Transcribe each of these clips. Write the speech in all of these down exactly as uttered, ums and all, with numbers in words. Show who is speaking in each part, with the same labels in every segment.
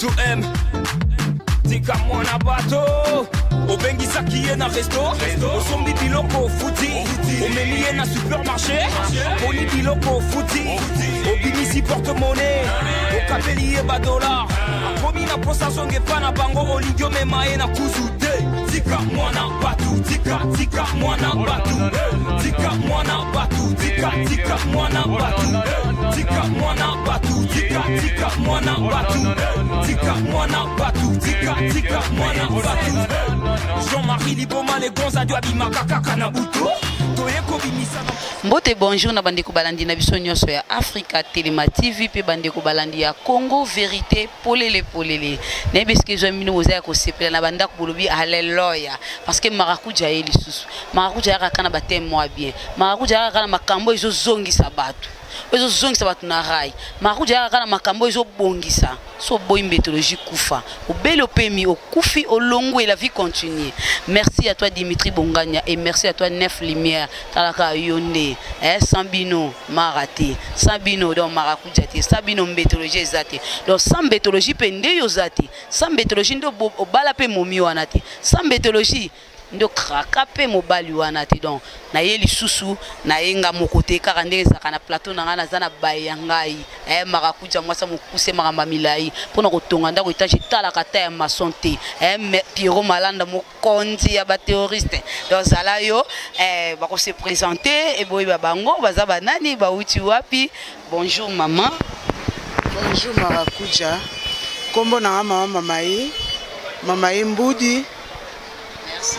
Speaker 1: tu aimes. Tika mwana bato obengisa kiye na resto osombi biloko futi omeliye na supermarché poli biloko futi obimisi porte-monnaie okapeliye ba dollar akomi na posa songe pa na bango olingio memaye na kuzu te. Tika mwana batu tika tika mwana batu tika mwana batu tika tika mwana batu tika mwana batu tika tika mwana batu tika mwana batu tika tika mwana batu. Jean-Marie Liboma le gonza du abimaka kaka na butu toyeko bimisa.
Speaker 2: Mbote bonjour na bandeko balandi na biso nyonso ya Africa Telema T V pe bandeko balandi ya Congo Vérité polele polele. Na biske zo mino oza ya kosepela na bandako bolobi haleluya parce que marakuja eli susu. Marakuja ya kana batem moi bien. Marakuja ya kana makambo ezo zongisa batu. Ezo zongisa batu na rai. Marakuja ya kana makambo ezo bongisa. So boy méthodologie kufa. Au bel opemi au kufi au longo et la vie continue. Merci à toi Dimitri Bongania et merci à toi Neuf Lumière. Talaka Yonde, eh Sambino Marati, Sambino dans Marakujati, Sambino méthodologie zati. Donc sans méthodologie pende yo zati. Sans méthodologie ndo obala pe momi wanati. Sans méthodologie ndo kraka pe mobali wanati. Donc na yeli susu na yenga mokote kaka ndenge zaka na plateau na ngana zana bayangai eh marakuja mwasa mukuse maramba milai pona kotonga ndako etage tala kata ya masonte eh Pierrot Malanda mokonzi ya ba terroriste donc zala yo eh bako se présenter et boy babango baza banani ba uti wapi. Bonjour maman.
Speaker 3: Bonjour marakuja kombo na mama mamayi mamayi mbudi.
Speaker 2: Merci.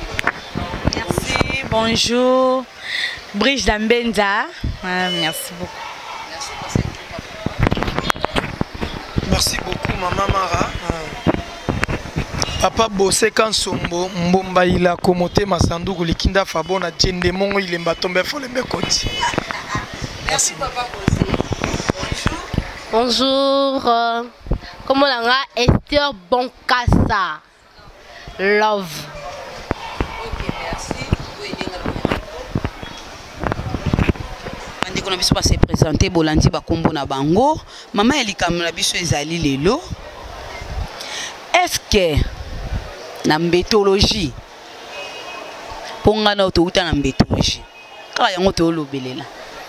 Speaker 4: Bonjour, Brice Dambenza. Ah, merci beaucoup.
Speaker 5: Merci beaucoup, maman Mara. Papa Bossé Kansombo, Mbomba ila komote masanduku likinda fabona jende mongo ile mbatombe folembe koti.
Speaker 2: Merci papa Bossé.
Speaker 6: Bonjour. Euh, comment on a Esther Bonkassa. Love.
Speaker 2: On a biso pas se présenter bolandi ba kombo na bango mama elikam na biso ezali lelo. Est-ce que na mbétologie ponga na autouta na mbétologie kala yango to lobelela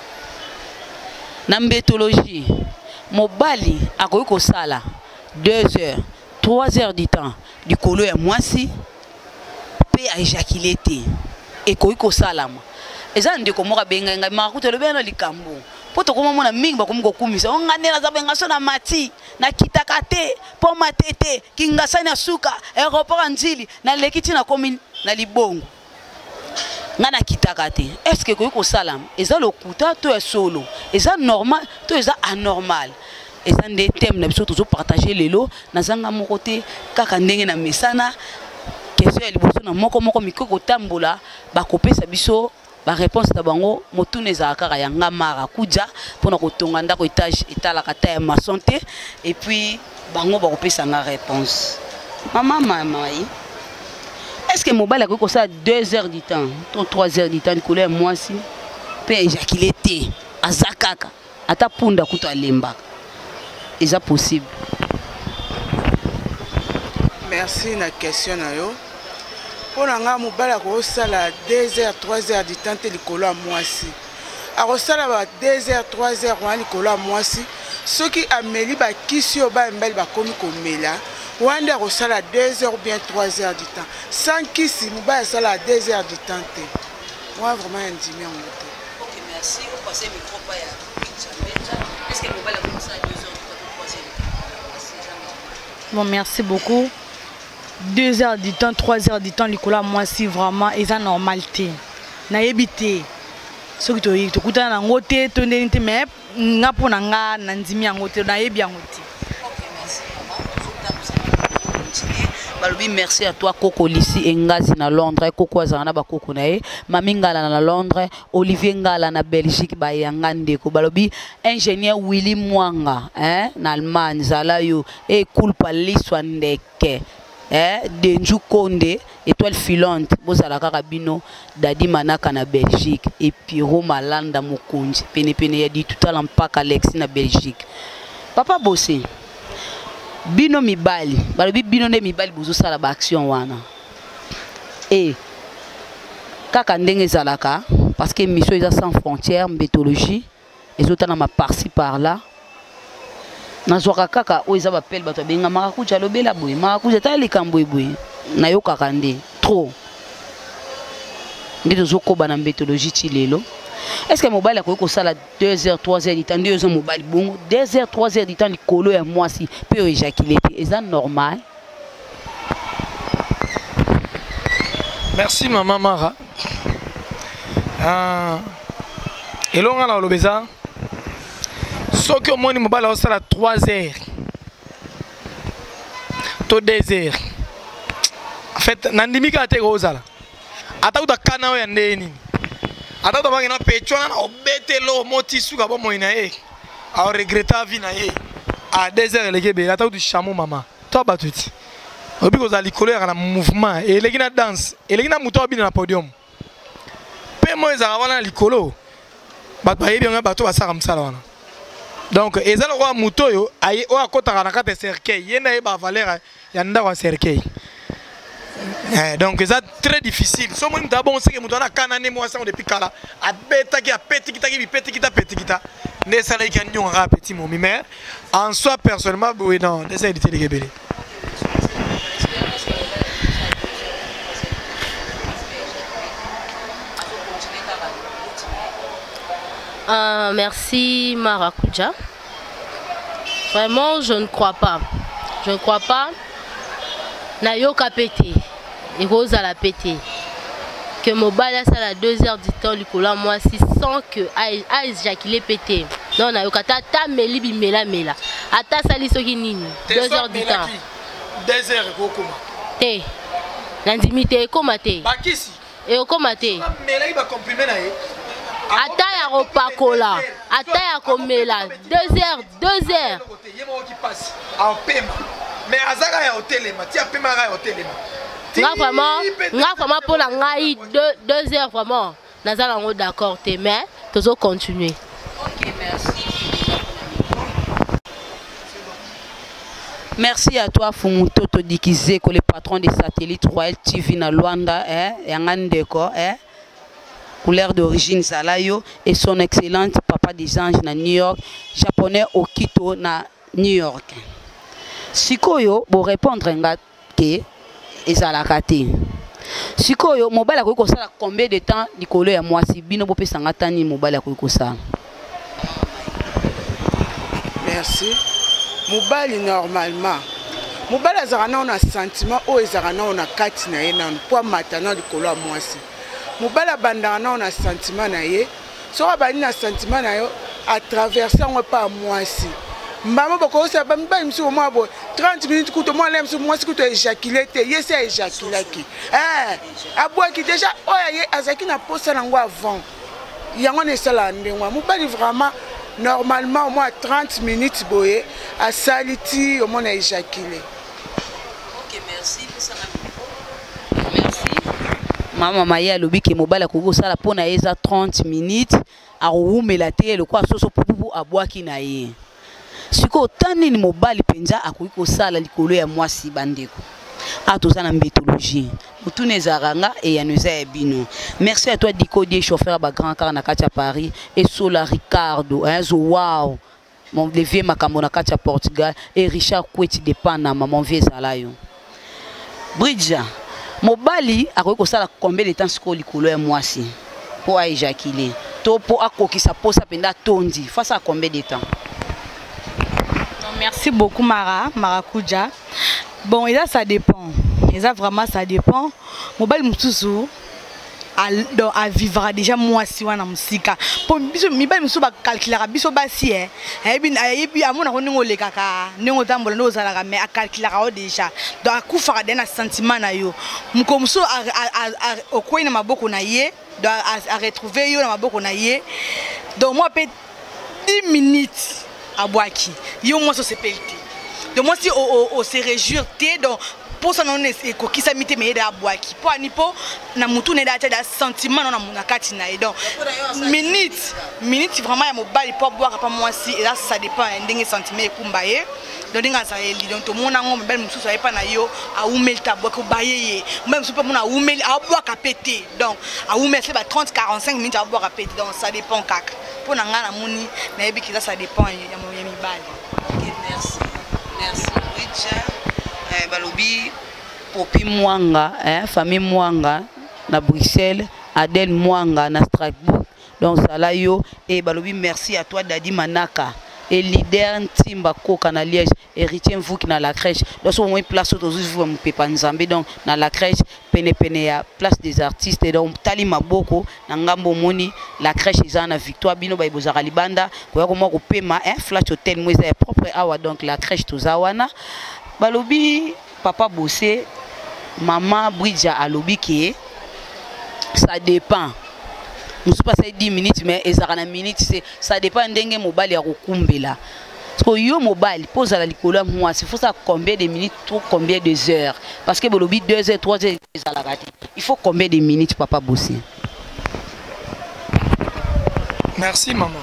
Speaker 2: na mbétologie mobali akoyi ko sala deux heures trois heures du temps du kolo ya mwasi pe a éjaculer te e koyi ko sala ma eza ndeko moka benga ngai makuta lobena likambo poto koma mona mingi bakomiko kumisa onganela za benga sona mati na kitakate po matete kingasani asuka aéroport nzili na lekiti na komi na libongo ngana kitakate. Est-ce que koyi ko salam eza lokuta to ya solo eza normal to eza anormal eza nde thème na biso tozo partager lelo na zanga moko te kaka ndenge na mesana question ya liboso na moko moko mikoko tambola bakopesa biso ba réponse ta bango motune za kaka ya ngamara kuja pona kotonga ndako étage etala kata ya masonte et puis bango ba kopesa nga réponse. Maman maman est-ce que mobile a ko ça deux heures du temps ou trois heures du temps de couleur moi si pe éjaculer te azakaka ata punda kuta lemba est-ce possible?
Speaker 3: Merci na question na yo. Pour nga mobala ko sala deux heures trois heures du temps te likolo a mwasi. A ko sala ba deux heures trois heures wa likolo a mwasi. Ceux qui ameli ba kisi o ba mbeli ba komi ko mela. Wanda ko sala deux heures ou bien trois heures du temps. Sans kisi mobala sala deux heures du temps te. Moi vraiment indimé en moto.
Speaker 2: OK, merci. On passe le micro pa ya. Est-ce que mobala ko sala deux heures ou trois heures?
Speaker 4: Bon, merci beaucoup. Deux heures du temps, trois heures du temps, Nicolas, moi, si vraiment, ils ont normalité. Na évité. Ce que tu as dit, tu as dit, tu as dit, tu mais tu as dit, tu as dit,
Speaker 2: Balobi merci à toi Coco Lissi Engazi na Londres, Coco Azana ba Coco nae, Mami Ngala na Londres, Olivier Ngala na Belgique ba yangande ko balobi ingénieur Willy Mwanga, hein, na Allemagne zala yo e kulpa liswa ndeke. Eh, Denju Konde, étoile filante, bozala kaka bino Dadi Manaka na Belgique et Pierrot Malanda Mokonzi, pene pene ya di tout à l'empaka Alexis na Belgique. Papa Bossé. bino mibali balobi bino nde mibali bozosala ba action wana et kaka ndenge ezalaka parce que mission eza sans frontières mbétologie ezotana ma par-ci par-là nazwaka kaka oyo eza bapele bato abenga marakuja alobela boye marakuja tala likambo eboye nayokaka nde trop nde tozokoba na mbétologie ti lelo. Est-ce que mobile akoki kosala deux heures trois heures du temps nde oza mobile bongo deux heures trois heures du temps likolo ya mwasi mpe oyo éjaculé te eza normal?
Speaker 5: Merci maman Mara. Ah, elonga na olobeza soki omoni mobile akosala trois heures to deux heures en fait nandimi kaka te kozala ata kuta kana oyo ya ndenge nini ata kuta bangi na pechwana na obetelo moti suka bomoi na ye aoregreta vi na ye a deux heures eleki ebele ata kutu chameau mama to bato ti obi kozala likolo yaka na mouvement eleki na danse eleki na moto abina na podium mpe mo ezalaka wana na likolo bato bayebi yango bato basaka mosala wana donc eza lokola moto oyo oyo akotaka na kati ya cercueil ye na ye bavaleur ya ndako ya cercueil. Eh, donc c'est très difficile. Si on d'abord sait que nous avons canné moi ça depuis kala, a bêta qui a pété qui t'a qui pété qui t'a pété qui t'a, ne ça les gagnons un petit mot mais en soi personnellement oui non, ne ça éviter les rebelles.
Speaker 6: Euh, merci Marakuja. Vraiment je ne crois pas. Je ne crois pas. Nayoka pété. Et Rose à la pété. Que mobile ça la deux heures du temps Nicolas moi si sans que a éjaculé pété. Non nayoka ta ta meli bimela mela. Ata sali soki nini. deux heures du temps.
Speaker 5: deux heures ko koma.
Speaker 6: Té. L'indimité koma té.
Speaker 5: Bakisi.
Speaker 6: Et koma té.
Speaker 5: Mela iba comprimer na ye.
Speaker 6: Ata ya ropakola. Ata ya komela. deux heures, deux heures.
Speaker 5: Yemo qui passe. En paiement. Mais azaka ya hôtel ma ti apema ya hôtel ma.
Speaker 6: Nga vraiment, nga vraiment pour la ngai deux deux heures vraiment. Nazala en d'accord te mais toujours continuer.
Speaker 2: OK, merci. Merci à toi Fumuto Todikizé que le patron des satellites Royal T V na Luanda hein yangandeko hein couleur d'origine Zalayo et son excellente papa des anges na New York, japonais Okito na New York. Sikoyo bo répondre nga ke ezalaka te. Sikoyo mobile akoki kosala combien de temps likolo ya mwasi bino bopesa nga tani mobile akoki kosala?
Speaker 3: Merci. Mobile normalement. Mobile azalaka na sentiment o ezalaka na kati na ye na po matana likolo ya mwasi. Mobile abandaka na sentiment na ye. So abandi na sentiment na yo à traverser on pas mwasi. Maman boko sa ba mba imsu mo abo trente minutes kuto mo lem su mo si kuto éjaculer te yesi éjaculer ki eh abo ki déjà oya ye azaki na posa nango avant yango ne sala ndengwa mo bali vraiment normalement au moins trente minutes boye a saliti au moins éjaculer.
Speaker 2: OK, merci pour ça. Merci. Maman Maya lobi ke mobala ko sala pona eza trente minutes a roumela te le kwa soso pupu abwaki na ye. Siko tani ni mobali penza akoki kosala likolo ya mwasi bandeko atoza na mbétologie mutune ezaranga et ya nuza ya bino. Merci à toi Diko die chauffeur ba grand car na katia Paris et Sola Ricardo hein zo wow mon vieux makambo na katia Portugal et Richard Kweti de Panama mon vieux Zalayo. Bridja mobali akoki kosala combien de temps siko likolo ya mwasi pour éjaculer to pour akokisa posa penda tondi face à combien de temps?
Speaker 4: Merci beaucoup Mara, Marakuja. Bon, et là ça dépend. Et ça vraiment ça dépend. Mobile mususu à vivre déjà moi si wana musika. Pour biso mibali musu ba calculer biso basi eh. Et puis et puis amona ko ningo lekaka, ningo tambola no zalaka mais a calculer o déjà. Donc akufa dena sentiment na yo. Muko musu a okoi na maboko na ye, donc à retrouver yo na maboko na ye. Donc moi peut dix minutes à Boaki, yo moi se pelleté. Donc moi si on se réjouir donc pour ça non est qui ça mité mais da boaki pour ani po na mutu ne da da sentiment non na munakati na donc minute minute vraiment ya mobali pour boire pas moi si et là ça dépend ndenge sentiment ekumbaye donc ndinga ça eli donc to mona ngombe belle mususu aye pa na yo a umel ta boako baye même super mona umel a boire ka péter donc a umel c'est ba trente quarante-cinq minutes à boire à péter donc ça dépend kaka pour na ngana moni na yebi ki ça dépend ya mibali.
Speaker 2: OK, merci. Merci Bridget. Eh balobi Popi Mwanga, hein, famille Mwanga na Bruxelles, Adèle Mwanga na Strasbourg. Donc ça là yo et balobi merci à toi Dadi Manaka et leader Timba Koka na Liège héritier vous qui na la crèche. Donc au moins place aujourd'hui vous me pepa Nzambe donc na la crèche pene pene ya place des artistes et donc Tali Maboko na ngambo moni la crèche ezana Victoire bino ba ibozaka libanda ko yako moko pema un flash hotel moi c'est propre awa donc la crèche tozawana balobi papa bossé maman Bridja alobi qui ça dépend. Nous sommes passés dix minutes mais ezana minutes c'est ça dépend ndenge mobile ya kokumbela. Parce que yo mobile pose à la likolo moi c'est faut ça combien de minutes ou combien de heures parce que bolobi deux heures trois heures il faut combien de minutes papa bosser.
Speaker 5: Merci maman.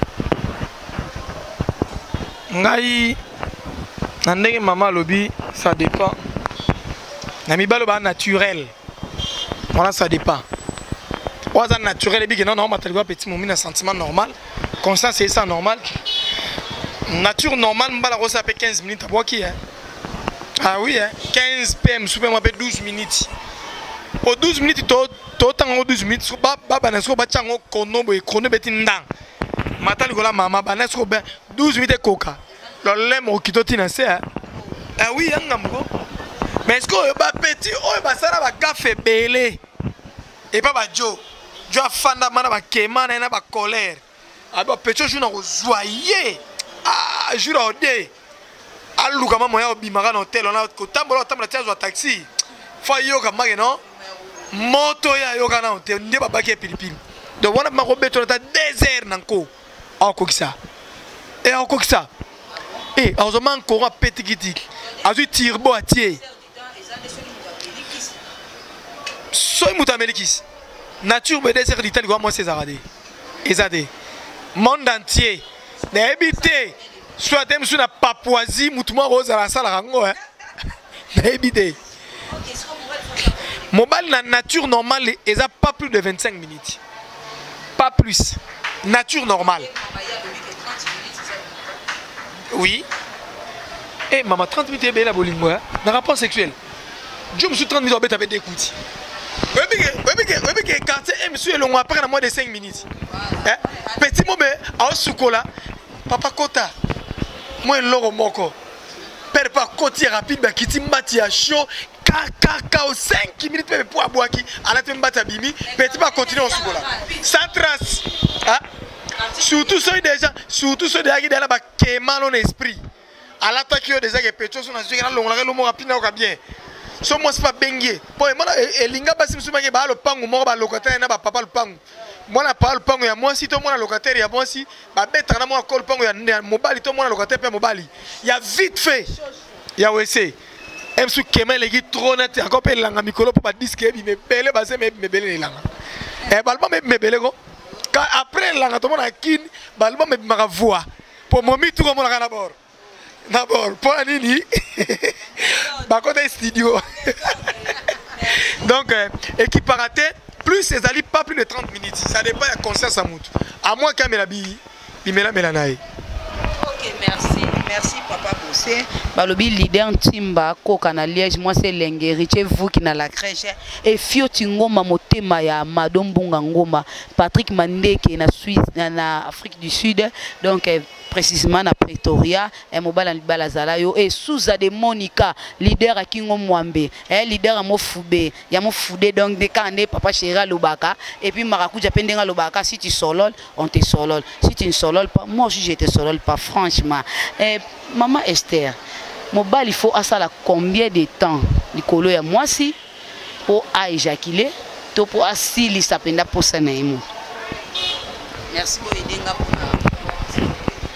Speaker 5: Ngai ndenge maman lobi ça dépend. Na mibalo ba naturel. Voilà ça dépend. Oza naturel et bien non non matériel petit moment un sentiment normal. Comme ça c'est ça normal. Nature normale mbala ko ça fait quinze minutes à boire qui hein. Ah oui hein, quinze P M super moi douze minutes. Pour douze minutes to to tango douze minutes ba ba ba nasko ba chango kono bo kono beti ndang. Matali ko la mama ba nasko ben douze minutes coca. Le lem au kitoti na c'est hein. Ah oui hein ngamko. Mais est-ce que ba petit oh ba sala ba café belé. Et pas ba jo. Jo afanda mana ba kema na ba colère. Aba petit jour na ko joyer. Ah, jure au dé. Alou kama moya obimaka na hotel on a ko tambola tambola tia zo taxi. Fa yo kama non. Moto ya yo kana hotel nde baba ke pilipili. Donc wana mako beto na désert nanko. Ah ko kisa. Et ah ko kisa. Eh, azoman ko ra petikiti. Azu tirbo atie. Soy mutamelikis. Nature be désert d'Italie quoi moi c'est zaradé. Ezade. Monde entier. N'habité soit même sur la Papouasie mutumo rose à la salle rango hein n'habité mobile na nature normale et ça pas plus de vingt-cinq minutes pas plus nature normale oui et maman trente minutes est la bolingo hein na rapport sexuel je me suis trente minutes avec des coups oui oui oui oui oui quartier monsieur long après à moins de cinq minutes hein petit moment à sukola papa kota moi loro moko père pas côté rapide ba kiti mbati ya chaud kaka cinq minutes pour aboaki ala te mbata bimi petit pas continuer au sukola sans trace hein surtout ceux déjà surtout ceux déjà qui dans ba kema l'on esprit ala ta qui déjà que petit sur na zika longo la lomo rapide na bien so moi c'est pas bengue pour moi elinga basi musuma ke ba lo pangu moko ba locataire na ba papa lo pangu moi la parole pango ya moi si to moi locataire ya moi si ba beta na moi call pango ya mobile to moi locataire pe mobile ya vite fait ya wese em su kemel egi trop net encore pe langa mikolo pa disque bi me bele ba se me bele langa e balba me me bele ko ka après langa to mona kin balba me ma voix pour momi tout comme la d'abord d'abord pour nini ba côté studio donc équipe raté plus ces alliés pas plus de trente minutes ça dépend de conscience à mout à moins qu'à melabi bimela melanae.
Speaker 2: OK merci merci papa Bossé balobi leader Timba Koka na Liège moi c'est l'héritier vous qui na la crèche et Fioti Ngoma motema ya Madombunga Ngoma Patrick Mandeke na Suisse na Afrique du Sud donc précisément na Pretoria et mobile en balazala yo et Souza de Monica leader à Kingo Mwambe et leader à Mofoube ya Mofude donc de kande papa Chéra Lobaka et puis Marakuja pendenga Lobaka si tu solol on te solol si tu ne solol pas moi aussi je te solol pas franchement et maman Esther mobile il faut à ça la combien de temps likolo ya moi si pour a éjaculer to pour asili sapenda pour ça naimo merci pour aider nga pour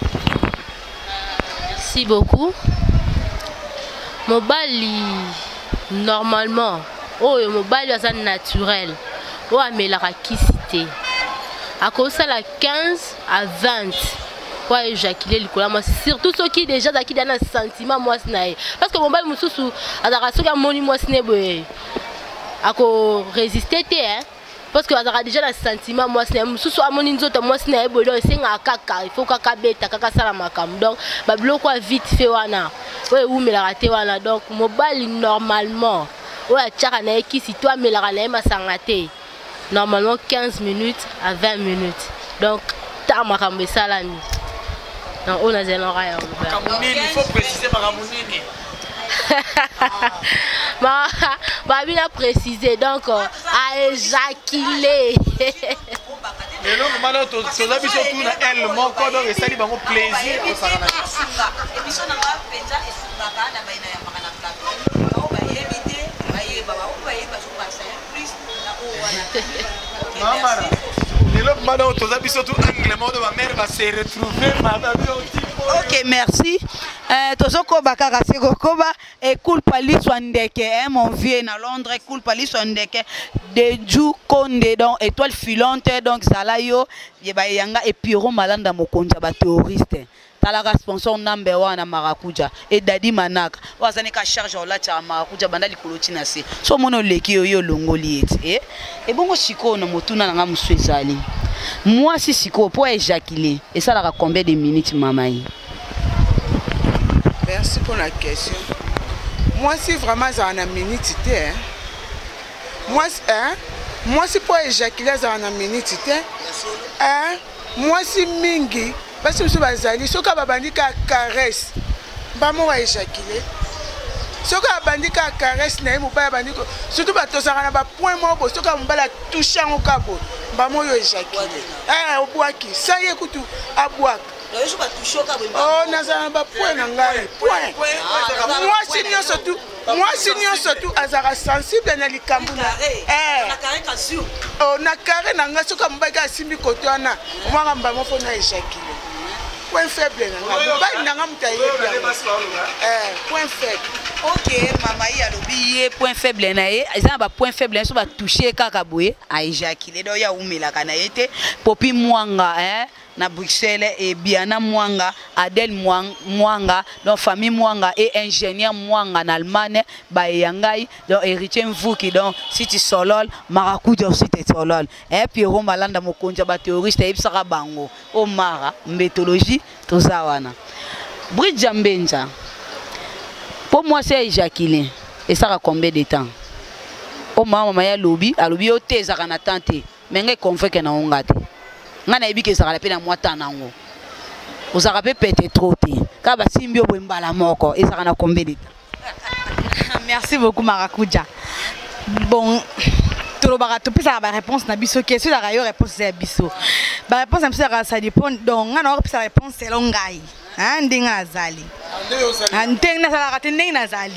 Speaker 6: merci beaucoup. Mobali normalement oyo mobali aza naturel oyo amelaka kisi te akosala quinze à vingt po éjaculer likolo ya mwasi surtout soki déjà azalaki da na sentiment mwasi na ye parce que mobali mosusu azalaka soki amoni mwasi na ye boye akoresiste te hein parce que azalaka déjà na sentiment mwasi na ye mosusu amoni nzoto mwasi na ye boye donc esengaka kaka il faut kaka beta kaka sala makambo donc babiloko ya vite fait wana oyo ewumelaka te wana donc mobali normalement oyo atiaka na ye kisi to amelaka na ye masanga te normalement quinze minutes à vingt minutes donc ta makambo esalami donc on a zénora ya
Speaker 5: mobali il faut préciser makambo nini
Speaker 6: bah bah bien préciser donc à éjaculer
Speaker 5: mais non maintenant to so zabi surtout na elle mon corps donc ça lui bango plaisir au sarana
Speaker 2: émission na ba penza esungaka na baina ya makana plateau ba ba yebite ba yeba ba ba yeba so passa plus na o wana
Speaker 5: mama et là maintenant to zabi surtout anglement de ma mère va se retrouver madame.
Speaker 2: Ok, merci. Euh, Tozoko Bakara Segokoba et cool pali swandeke, hein, mon vieux na Londres, cool pali swandeke de Ju Konde donc étoile filante donc Zalayo, yeba yanga et Piro Malanda Mokonja ba terroriste. Talaka sponsor number one na Marakuja et Dadi Manaka. Wazane ka charge ola cha Marakuja banda likoloti na se. So mono leki yo longoli eti. Eh? Et bongo siko na motuna na ngamu swezali. Moi si siko pour éjaculer et ça la combien de minutes mamaï?
Speaker 3: Merci pour la question. Moi si vraiment ça en a minute hein. Moi hein, moi si pour éjaculer ça en a minute hein. Moi si mingi parce que je bazali soka babandi ka caresse. Ba mo éjaculer. Soka babandi ka caresse na mo ba bandi ko surtout ba tosaka na ba point mo soka mbala toucher en kabo. Ba mo yo éjaculer. Eh obwaki ça y écoute abwaka. Oh, nazana ba point na ngai. Point. Moi si nyo surtout, moi si nyo surtout azara sensible na likambu na. Eh. Na carré kasio. Oh, na carré na ngai soka mbaga simbi koto wana. Mwanga mbamo fo na éjaculer. Point faible na ngai. Ba ndanga mutaye. Eh, point faible.
Speaker 2: Ok, mama yi alobi ye point faible na ye, ezana ba point faible so ba toucher kaka boye, a éjaculer do ya umela kana yete, Popi Mwanga hein. Na Bruxelles et Biana Mwanga, Adèle Mwanga, donc famille Mwanga et ingénieur Mwanga en Allemagne, ba yangai, donc héritier Mvuki, donc City Solol, Marakuja aussi te Solol. Et puis Romalanda Mokonja ba terroriste et Ibsara Bango, Omara, méthodologie, tout ça wana. Bridja Mbenja. Pour moi c'est éjaculé. Et ça a combien de temps? Au moment où il y a lobby, à lobby au thé, ça a tenté, mais il convaincu que na ongate. Ngana ebike ça rappelle moi tanango. Vous a rappelé peut-être trop té. Ka ba simbio bwembala moko et ça na combien de temps?
Speaker 4: Merci beaucoup Marakuja. Bon tout le barato puis ça ba réponse na biso question la rayo réponse c'est biso. Ba réponse am ça dépend donc ngana or sa réponse c'est longai. Hein ndinga azali. Ndinga na sala ndinga na zali.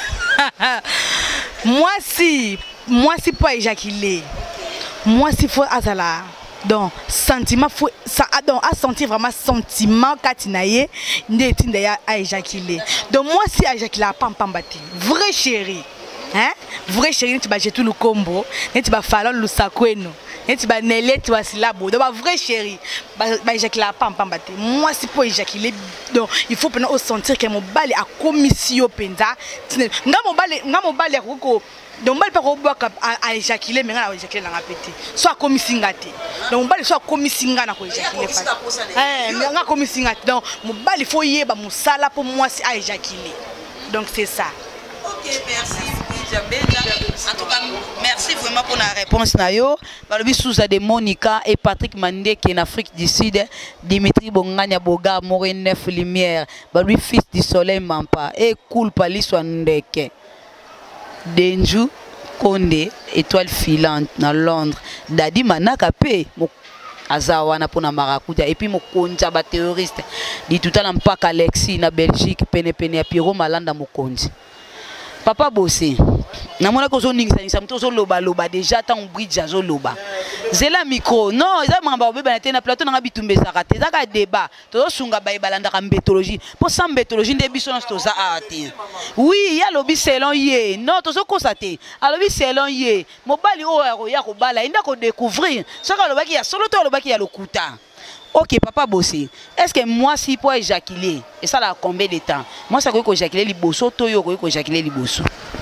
Speaker 4: Moi si moi si pas éjaculer. Moi si faut azala. Donc sentiment faut ça donc à sentir vraiment sentiment katinaye ndetinde ya a éjaculer. Donc moi si éjaculer pam pam bati vrai chéri hein vrai chéri tu vas jeter tout le combo tu vas falloir le sakweno tu vas neler tu vas silabo donc vrai chéri ba éjaculer pam pam bati moi si pour éjaculer donc il faut pendant sentir que mon bal a commission penza nga mon bal nga mon bal ko donc bal pas ko à éjaculer mais nga éjaculer na pété soit comme singate donc bal soit comme singa na ko éjaculer eh nga comme singate donc mon bal il faut yeba musala pour moi si à éjaculer donc c'est ça.
Speaker 2: Ok, merci. En tout cas, merci vraiment pour la réponse. Balobi Souza de Monica et Patrick Mandé qui est en Afrique du Sud. Dimitri Bonganya Boga, Moré Neuf Lumière. Balobi fils du soleil Mampa. Et cool Pali Swandeke. Denju Konde, étoile filante dans Londres. Dadi Manaka Pe. Azawana pour na Marakuja. Et puis Mokonja ba terroriste. Dit tout à l'heure Mpaka Alexis na Belgique. Pene Pene Piro Malanda Mokonji. Papa Bossé, namona ko zo ningisa ningisa muto zo loba loba déjà tant bridge zo loba zela micro non eza mamba obeba na te na plateau na bitumbe saka te zaka débat to sunga ba balanda ka mbetologie pour sans mbetologie nde biso na to za ate oui ya lobi selon ye non to zo constater alobi selon ye mobali o ya ko bala inda ko découvrir saka lobaki ya solo to lobaki ya lokuta. Ok, papa bossé. Est-ce que moi, si pour éjaculer, et ça là combien de temps? Moi, ça que éjaculer les bossos, toi, yo que éjaculer les bossos.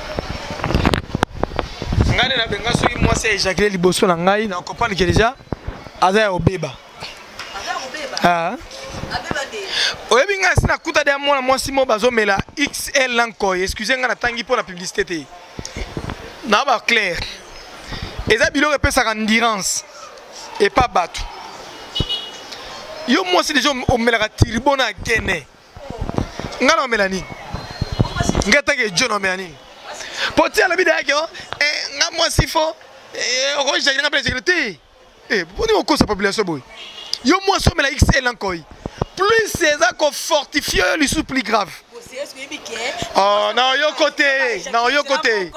Speaker 5: Ngane na benga soki moi c'est éjaculer les bossos na ngai na comprendre que déjà aza obeba. Aza obeba. Ah. Abeba de. Oyebi nga sina kuta de moi moi si mo bazo mela X L encore. Excusez nga na tangi pour la publicité te. Na ba clair. Eza biloko pe sa endurance et pas battu. Yo moi c'est déjà au melaka tiribona gene ngana melani ngata ke jono melani poti ala bida ke eh nga moi si fo eh o je nga plaisir te eh boni o ko sa population boy yo moi so mela X L encore plus c'est ça qu'on fortifie les sous plus grave. Oh non yo côté non yo côté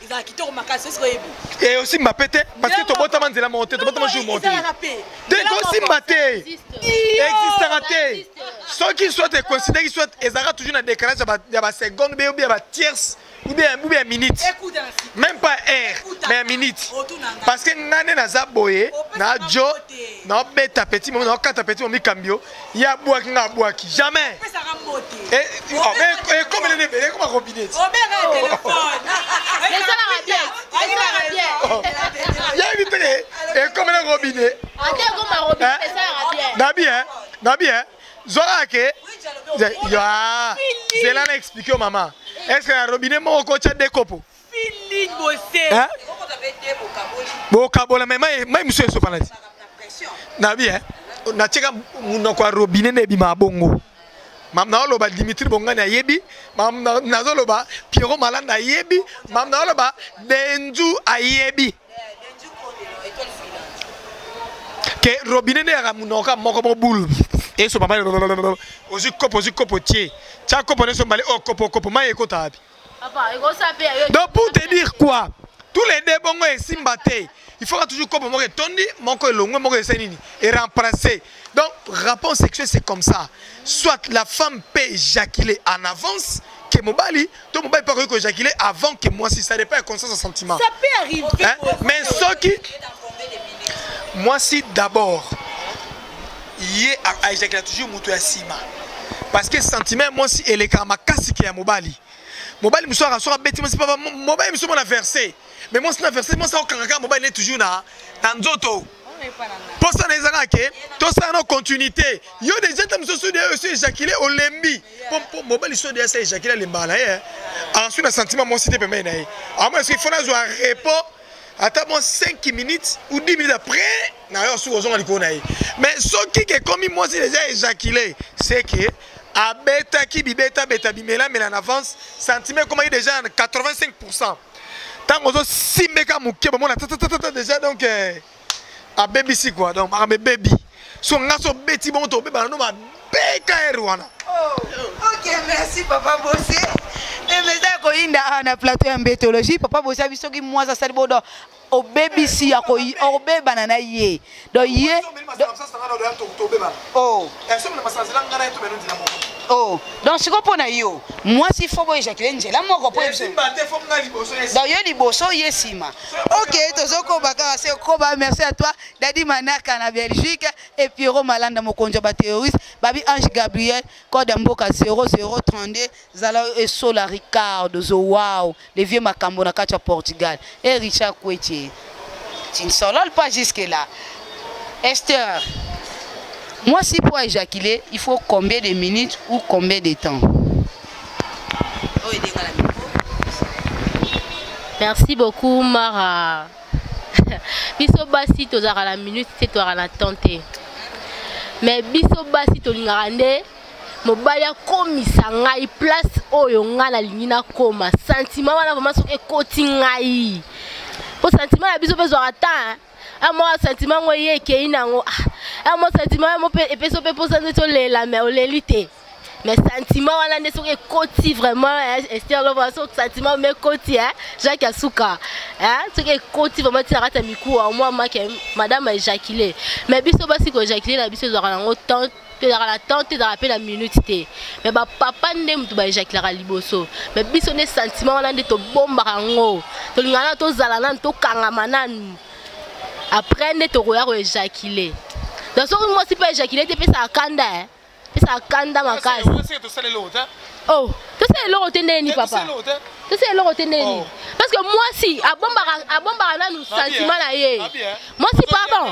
Speaker 5: et aussi m'a pété parce que to bota manzela monter to bota manjou monter de aussi maté existe raté ceux qui souhaitent considérer qui souhaitent ezara toujours na décalage ya ba seconde ou bien ba tierce ou bien ou bien minute même pas heure mais minute parce que ngane na zaboye na jo na beta petit moment na kata petit moment cambio ya boaki na boaki jamais et et comme le nébé comme robinet oh mais téléphone mais ça la bien ça la bien ya vite et comme le robinet attends comme robinet ça la bien nabi hein nabi hein zora ke ya c'est là expliquer maman. Est-ce que le robinet m'a coaché des copeaux? Feeling bossé. Hein? Bon kabola mais moi moi monsieur so palati. Na bien. Na cheka muno kwa robinet ne bima bongo. Mam na loba Dimitri Bonga na yebi, mam na zo loba Pierrot Malanda yebi, mam na loba Denju ayebi. Que robinet ne ga muno ka moko mo boule. Et so papa ozi kopo ozi kopo tie. Tia kopo ne so mbale o kopo kopo ma ekota abi. Papa, ego sape yo. Donc pour te dire quoi? Tous les deux bongo et simbate. Il faut toujours kopo mo tondi, moko elongo moko esenini et remplacer. Donc rapport sexuel c'est comme ça. Soit la femme peut éjaculer en avance que mobali, ton mobali peut éjaculer avant que moi si ça dépend de conscience en sentiment. Ça peut arriver. Hein? Mais ce qui moi si d'abord yé a éjaculé toujours mutu ya sima parce que sentiment moi si elle est kama kasi ki ya mobali mobali muso ra so beti moi si papa mobali muso mon versé mais moi c'est versé moi ça au kanga mobali est toujours na na nzoto pour ça les arake tout ça en continuité yo déjà tam so de aussi éjaculé au lembi pour mobali so de ça éjaculé le mbala eh ensuite le sentiment moi si te permet na à moi est-ce qu'il faut na zo repos attends moi cinq minutes ou dix minutes après na yo sous ozonga likona yi mais ce qui est comme moi si déjà éjaculé c'est que a beta qui bibeta beta bimela mais en avance sentiment comme il déjà quatre-vingt-cinq pour cent tant ozo simeka muke bon na tata déjà donc a baby si quoi donc ma baby so ngaso beti bon to beba no ma beka erwana.
Speaker 7: Ok, merci papa Bossé. Et mais ça ko inda na plateau en bétologie papa Bossé biso ki moi ça sali bodo o baby si ya ko o beba na ye. Do ye. Oh. Oh, donc c'est quoi pour yo? Moi si faut boy éjaculer njela moko pour biso. Donc yo liboso yesima. OK, tozoko baka c'est koba merci à toi Dadi Manaka na Belgique et Pierrot Malanda mokonjo ba terroriste babi Ange Gabriel code mboka zéro zéro trente-deux zala et Sola Ricardo zo wow les vieux makambo na kacha Portugal et Richard Kweche. Tu ne solol pas jusque là. Esther. Moi, si pour éjaculer, il faut combien de minutes ou combien de temps?
Speaker 6: Merci beaucoup, Mara. Biso basi tozara la minute, c'est toi la tenter. Mais biso basi tolingande, mobali a komi sangai place oyo nga na lingina koma. Sentiment wana vraiment so ekoti ngai. Pour sentiment ya biso besoin attend. A moi sentiment ngoye ke inango. A moi sentiment mo pe epeso pe posa nto lela mais olelite. mais sentiment wana nde soki ekoti vraiment Esther Lova so sentiment mais ekoti hein Jacques Asuka hein soki ekoti vraiment tina kata miku au moins ma madame a éjaculé mais biso basi ko éjaculé na biso ezaka nango temps te dans la temps te dans la la minute te mais ba papa nde mutu ba éjaculé ka liboso mais biso ne sentiment wana nde to bomba ngo to lingana to zala nan to kangama nan après nde to koya ko éjaculé donc soki moi si pas éjaculé te pesa kanda hein pesa kanda makasi oh tu sais l'eau teneni papa tu sais l'eau teneni parce que moi si a bomba a bomba na nous sentiment na ye moi si pardon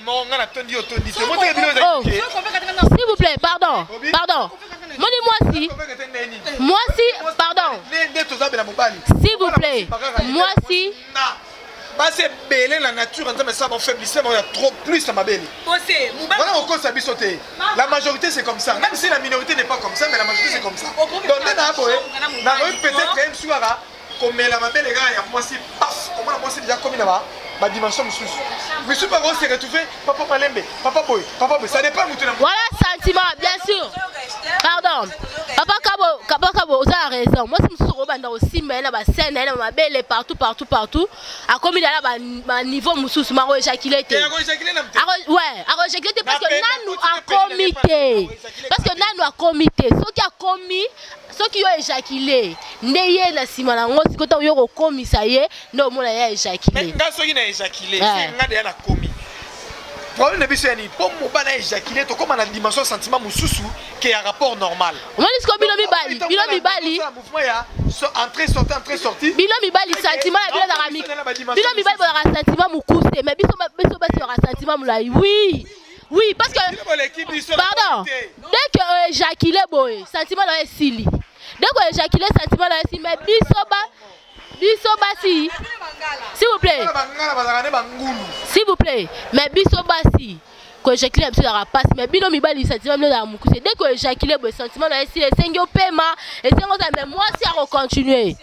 Speaker 6: s'il vous plaît pardon pardon moi dis moi si moi si pardon s'il vous plaît moi si
Speaker 5: c'est belé la nature en train ça va faiblissement il y a trop plus à ma belle. Voilà au cause abisoté. La majorité c'est comme ça. Même si la minorité n'est pas comme ça, mais la majorité c'est comme ça. Donc là peut-être même soir comme la ma belle les gars il y a moi si paf au moins moi c'est déjà comme là-bas ma dimension monsieur. Mais super gros c'est retrouvé papa malembe papa boy papa boy ça dépend mutu.
Speaker 6: Voilà sentiment bien sûr. Pardon. Papa Kabo Kabo Kabo ça a raison. Moi si me suis rebanda aussi mais là ba scène là ma belle partout partout partout a comme il a là ba niveau mususu ma éjaculé. Ouais, a éjaculé parce que nanu a comité. Parce que nanu a comité. Ceux qui a commis ceux qui ont éjaculé ndeye na sima na ngo sikota yo commis ça y est no mona ya éjaculé.
Speaker 5: Mais nga ceux qui na éjaculé c'est nga de na commis. Problème de biso yani pour mo bana éjaculé to comme na dimension sentiment mususu qui est un rapport normal.
Speaker 6: Moi dis ko bilo mi bali bilo mi bali
Speaker 5: mouvement ya entrée sortie entrée sortie
Speaker 6: bilo mi bali sentiment ya bilo na ramik bilo mi bali ba sentiment mukuse mais biso biso ba sur sentiment mulai oui oui parce que pardon dès que éjaculé boy sentiment là est sili dès que éjaculé sentiment là est sili mais biso ba biso basi s'il vous plaît s'il vous plaît mais biso basi que éjaculé absolu la passe mais bino mi bali sentiment là dans mukuse dès que éjaculé boy sentiment là est sili sengyo pema et c'est comme ça mais moi si à continuer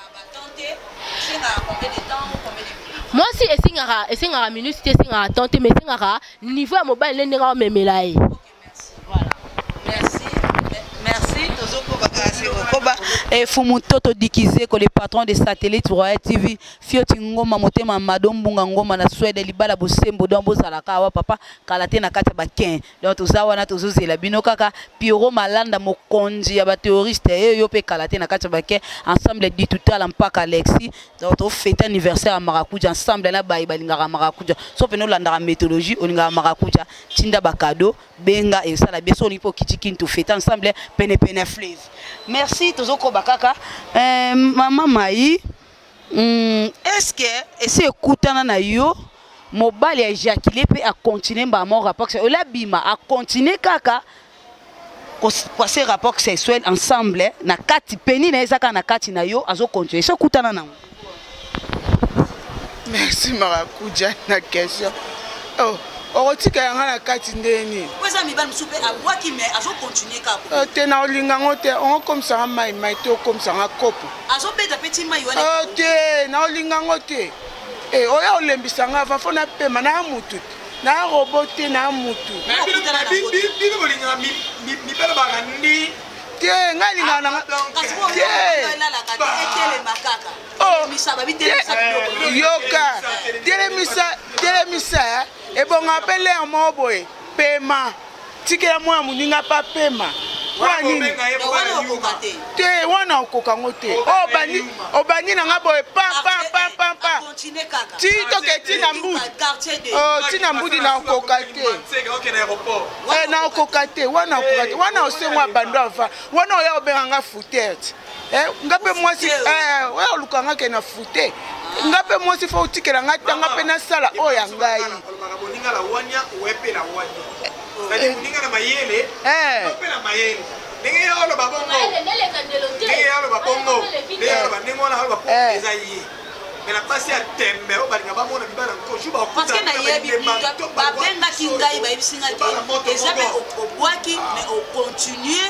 Speaker 6: moi si esingara esingara minute esingara tenter mais esingara niveau à mobile n'est pas même là.
Speaker 7: Voilà. Merci. Merci. Tozoko bakasi koba et Fumutoto dikize ko le patron de satellite Royal T V fioti ngoma motema madombunga ngoma na Swede libala bosembo don bozalaka wa papa kalate na kata ba quinze donc tozawa na tozozela bino kaka Piro Malanda mokonzi ya ba terroriste yo pe kalate na kata ba quinze ensemble du total mpaka Alexis donc to fête anniversaire à Maracuja ensemble na ba ibalinga Maracuja so peno landa méthodologie olinga Maracuja tinda bakado benga et ça la bien so lipo kitikinto fête ensemble pene pene flave. Merci tozoko bakaka euh, maman Maï mm, est-ce que essayer écoutana na yo mobile a éjaculé peut à continuer ba mon rapport c'est la bima à continuer kaka passer rapport sexuel ensemble na kati peni na ezaka na kati na yo azo continuer ça écoutana na.
Speaker 3: Merci Maracuja na question. Oh otika yanga na kati ndeni
Speaker 7: kweza mibali musupe abwaki mais azo continuer ka
Speaker 3: te na olinga ngote on comme ça mai mai to comme ça kopo
Speaker 7: azo beta petit mai wana
Speaker 3: oh te na olinga ngote eh oya olembisa nga va fona pema na mutu na robote na mutu
Speaker 5: mais bi bi bi olinga mi mi pela bagandi
Speaker 3: te ngalinga na
Speaker 7: te la la ka etele makaka
Speaker 3: oh
Speaker 7: misaba bitele misaba
Speaker 3: yoka tele misa tele misa et bon appelé en moboé paiement tikela moi muninga pa paiement wani te wana okoka ngote o bani o bani na ngabo pa pa pa pa pa ti to ke ti na mbudi oh ti na mbudi na okoka te eh na okoka te wana okoka te wana osengwa bando ava wana oya obenga foutet eh ngape moi si eh oya olukanga ke na foutet ngape moi si faut tikela ngata ngape na sala oya ngai
Speaker 5: boninga la wanya wepe la wanya c'est boninga na mayele
Speaker 3: eh
Speaker 5: wepe la mayele ndenge yo lo babongo ndenge yo lo babongo ndenge yo lo bandengo na lo babongo ezayi mais la passe à tembe o balinga bamona bibana ko juba ko
Speaker 7: parce que na yebi ba benga kingai ba ibisinga ke ezabe obwaki mais on continue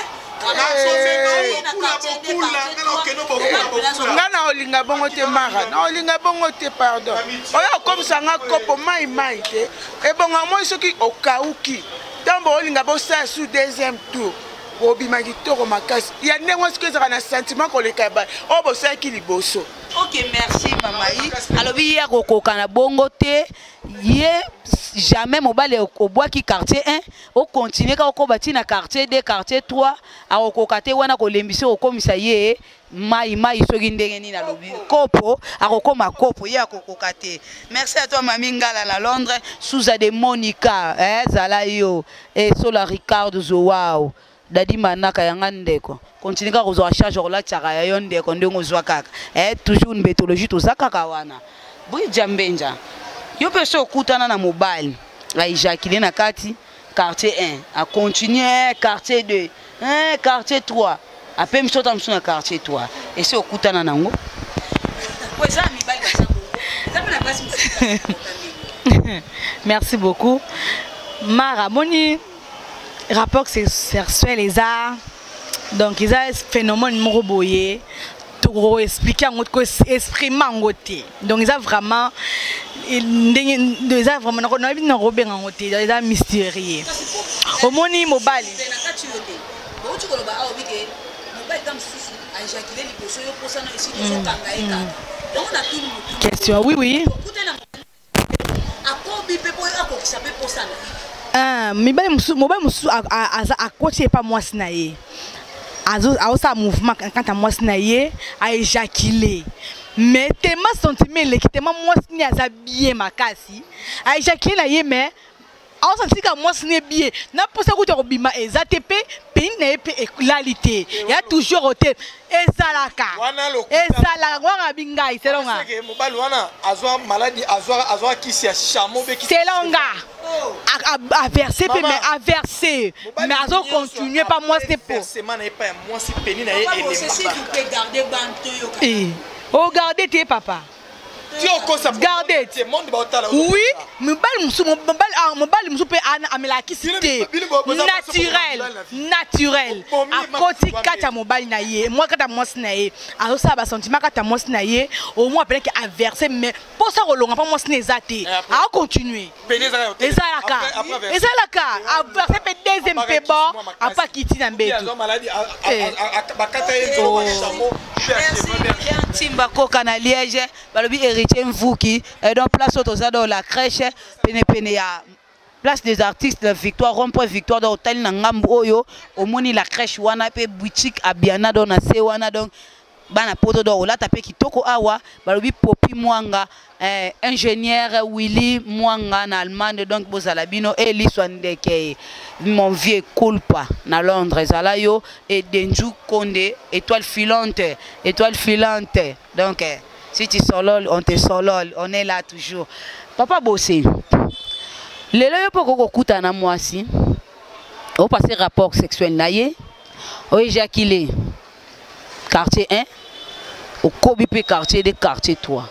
Speaker 3: nga na olinga bongo te mara na olinga bongo te pardon oya comme ça nga kopo mai mai te e bongo moi soki okauki tambo olinga bosa sous deuxième tour obima kitoko makasi ya ndenge nyonso ezalaka na sentiment koleka ya bana oyo bosalaki liboso.
Speaker 7: Ok, merci mamayi. Alobi ya kokoka na bongo te ye jamais mobile obwaki quartier un o continuer ka okoba ti na quartier deux quartier trois akokoka te wana kolembisa okomisa ye mai mai soki ndenge nini alobi kopo akokoma kopo ye akokoka te. Merci à toi mami Ngala la Londres Souza de Monica eh zala yo et Sola Ricardo Zoao Dadi Manaka yanga ndeko continue ka kozwa charge ola tshaka ya yo ndeko ndenge ozwa kaka eh toujours une bétologie to zakaka wana bri jambenja yo pe so kutana na mobile la Jacqueline na kati quartier un a continuer quartier deux hein quartier trois a pe msota msuna quartier trois et c'est okutana nango
Speaker 4: merci beaucoup Mara boni rapport sexuel les arts donc ils ont phénomène moroboyé to expliquer en autre exprimer en côté donc ils ont vraiment ils ont vraiment on a vu dans Robin en côté ils ont mystérieux au moni mobile question oui oui ah mobile mobile musu a côté pas moi sinaye azo a mouvement quand à moi sinaye a éjaculé mais tellement sentiment le qui tellement moi sinaye a bien makasi a éjaculé na ye mais on senti que moi ce n'est bien n'a pas ça que tu obima ezatp pays n'est pas équalité il y a toujours hôtel ezalaka ezalaka wana bingai selonga
Speaker 5: c'est que mobile wana azwa maladie azwa azwa kisi ya chamo be kisi
Speaker 4: selonga a verser mais a verser mais azo continuer pas moi c'est pour
Speaker 5: forcément n'est pas moi c'est péni na ye élément
Speaker 7: c'est si vous pouvez garder banto yo
Speaker 4: eh regardez tes papa
Speaker 5: Gardez.
Speaker 4: Oui, mobile musu mobile mobile musu pe amela kisite naturel naturel a côté kata mobile na ye moi kata moi na ye a ça ba sentiment kata moi na ye au moins après que a verser mais pour ça rolonga pas moi na ezate a continuer ezalaka ezalaka a verser pe deuxième pe bon a pas kiti na mbetu
Speaker 5: maladie ba kata ye chamo
Speaker 7: Timba Koka na Liège, balobi héritier Mvuki, et donc place autoza dans la crèche, pene pene ya place des artistes Victoire rond-point Victoire dans hôtel na ngambo oyo, omoni la crèche wana pe boutique abiana dans na se wana donc bana poto do la tapé kitoko awa, balobi Popi Mwanga, eh, ingénieur Willy Mwanga na Allemagne donc bozalabino et Liswandeke mon vieux culpa na Londres zalayo et Denju Konde étoile filante étoile filante donc eh, si tu solol on te solol on est là toujours papa bossé lelo yo poko kokuta na mwasi o passer rapport sexuel na ye o éjaculé quartier un au kobipe quartier de quartier trois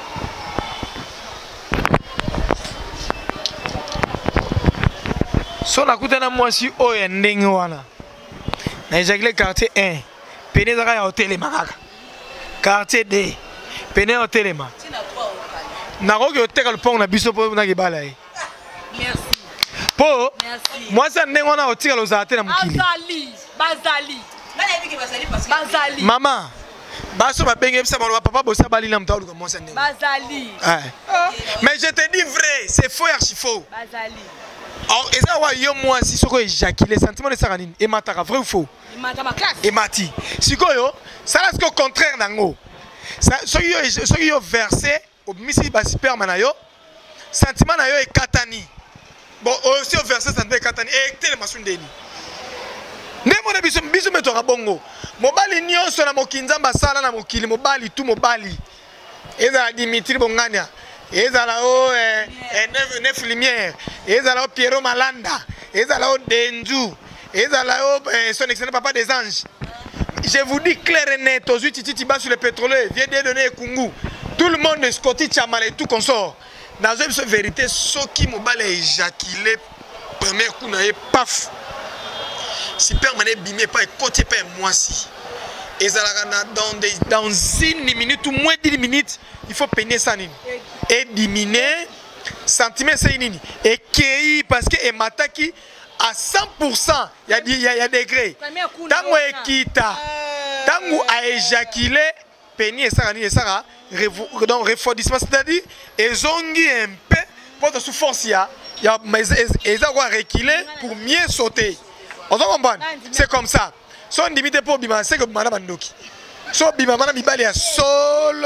Speaker 5: so na kutana mwasi oyo ndenge wana na éjaculé quartier un pene zaka ya hotel makaka quartier deux pene ya hotel ma na ko ke oteka lupong na biso po na kibala ye
Speaker 4: merci
Speaker 5: po mwasi ndenge wana otika lozate na mukili
Speaker 4: bazali bazali bazali
Speaker 5: mama baso ba benge bisa ba papa bossa bali na mtaulu comme mwasi ndenge
Speaker 4: bazali
Speaker 5: mais je te dis vrai c'est faux archi faux
Speaker 4: bazali.
Speaker 5: Alors, et ça, ouais, yo moi si soko éjaculé sentiment de saranine et mataka vrai ou faux?
Speaker 4: Et mata ma classe.
Speaker 5: Et mati. Si quoi yo, ça là c'est au contraire nango. Ça, so yo, so yo versé au misi ba sperme na yo, sentiment na yo est katani. Bon, aussi au versé sentiment est katani et tel masundeni. Nemo na biso biso meto bongo. Mobali nyonso na mokinzamba sala na mokili mobali tu mobali. Eza Dimitri Bongania. Ezala o neuf neuf lumière, ezala o Piero Malanda, ezala o Denju, ezala o son excellent papa des anges. Je vous dis clair et net, aux titi bas sur le pétrole, vient de donner Kungu. Tout le monde est Scotty Chamal et tout consort. Dans une vérité, ceux qui m'ont éjaculé, premier coup n'a paf. Si permanent bimé pas côté pas moi si. Ezala dans des dans une minute ou moins dix minutes, il faut peiner ça nini. Et diminuer sentiment c'est nini et qui parce que et mataki à cent pour cent il y a il y a degré tango ekita tango a éjaculé pénis et ça et ça donc refroidissement c'est-à-dire ezongi un peu pour sous force il y a il y a mais ils ont reculé pour mieux sauter on va comprendre c'est comme ça son limite pour bima c'est que madame Andoki so bima madame Mibali a solo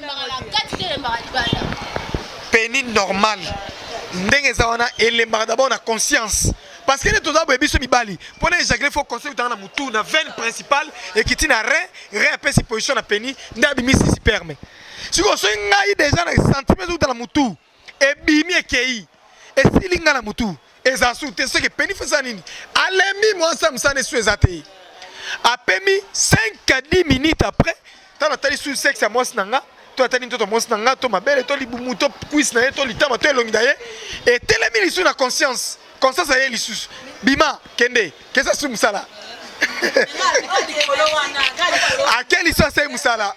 Speaker 5: pénis normal ndenge ça on a élément d'abord on a conscience parce que les tous les bébés sont Mibali pour les éjaculer il faut construire dans la moutou na veine principale et qui tient à rein rein peut se position na pénis ndabimi si permet si on soit ngai déjà na centimètres dans la moutou et bimi ekei et si linga la moutou et ça soute ce que pénis fait ça nini alemi moi ça me ça ne soit zaté a permis cinq à dix minutes après dans la tali sous sexe à moi snanga toi tani to moi snanga to ma belle to libumu to cuisse na to litama to longi daye et telemi li sous la conscience conscience aye li sous bima kende qu'est-ce que ça là à quelle histoire c'est musala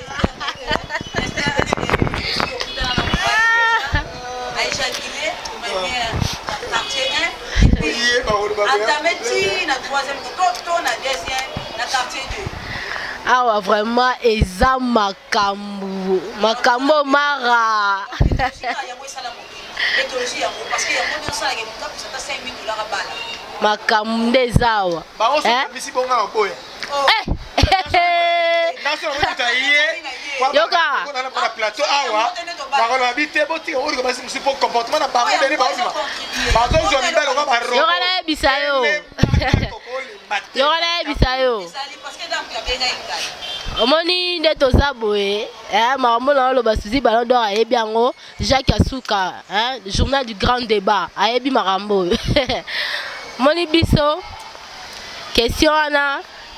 Speaker 6: Ah vraiment eza makambo makambo mara makambo ndezawa yoka yoka nayebisa yo yoka nayebisa yo omoni nde toza boye makambo na oloba suzi ballon d'or ayebi yango Jacques Asuka journal du grand débat ayebi makambo oyo moni biso question wana